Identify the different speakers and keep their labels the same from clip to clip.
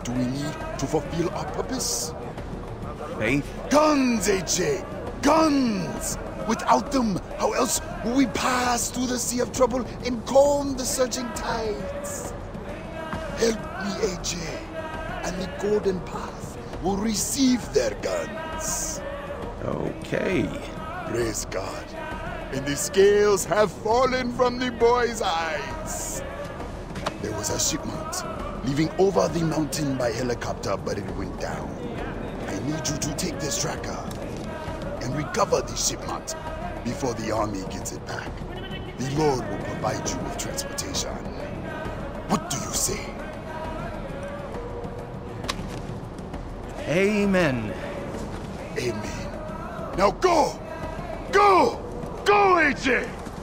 Speaker 1: do we need to fulfill our purpose?
Speaker 2: Faith?
Speaker 1: Guns, AJ! Guns! Without them, how else will we pass through the sea of trouble and calm the surging tides? Help me, AJ, and the Golden Path will receive their guns.
Speaker 2: Okay.
Speaker 1: Praise God. And the scales have fallen from the boy's eyes. There was a shipment leaving over the mountain by helicopter, but it went down. I need you to take this tracker and recover the shipment before the army gets it back. The Lord will provide you with transportation. What do you say?
Speaker 2: Amen.
Speaker 1: Amen. Now go! Go! Go, AJ!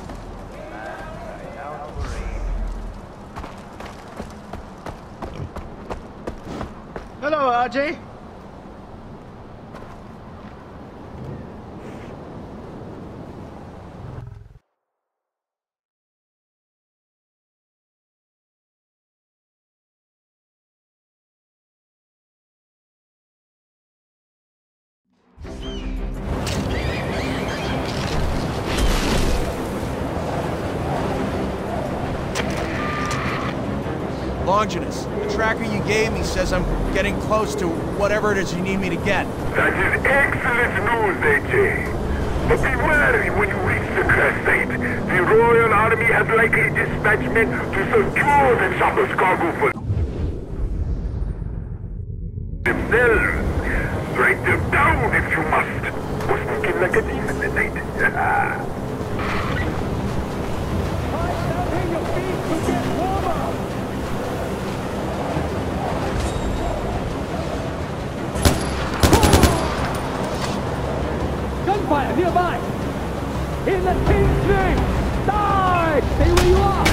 Speaker 3: Hello, RJ.
Speaker 2: Longinus, the tracker you gave me says I'm getting close to whatever it is you need me to get.
Speaker 4: That is excellent news, AJ. But be wary when you reach the Crescent. The Royal Army has likely dispatched men to secure the shopper's cargo for themselves. Write them down if you must. Or speak like a thief in the night.
Speaker 5: Gunfire nearby! In the King's name! Die! Stay where you are!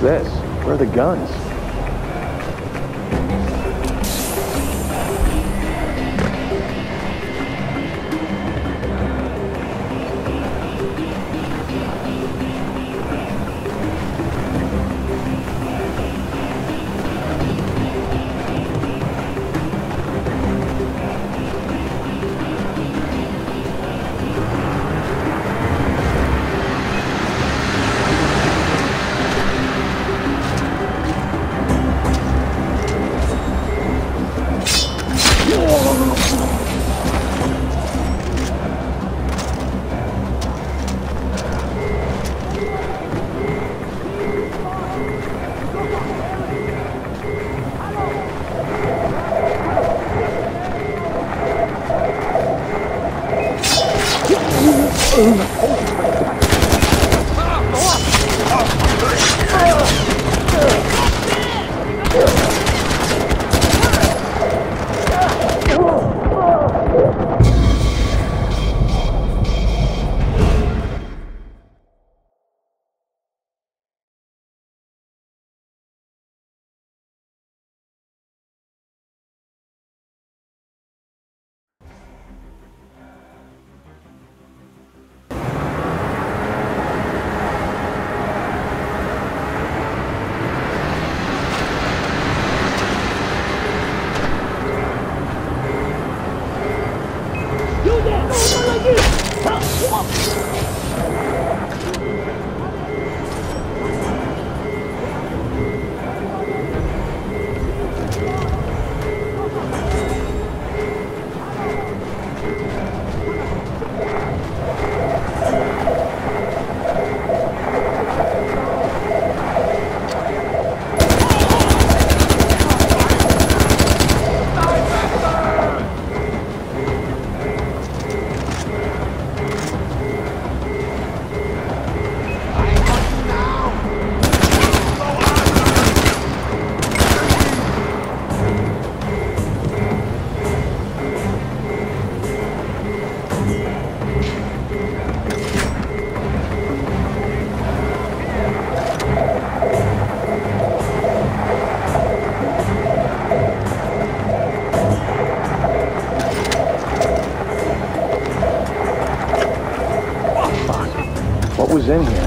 Speaker 6: this? Where are the guns? What was in here?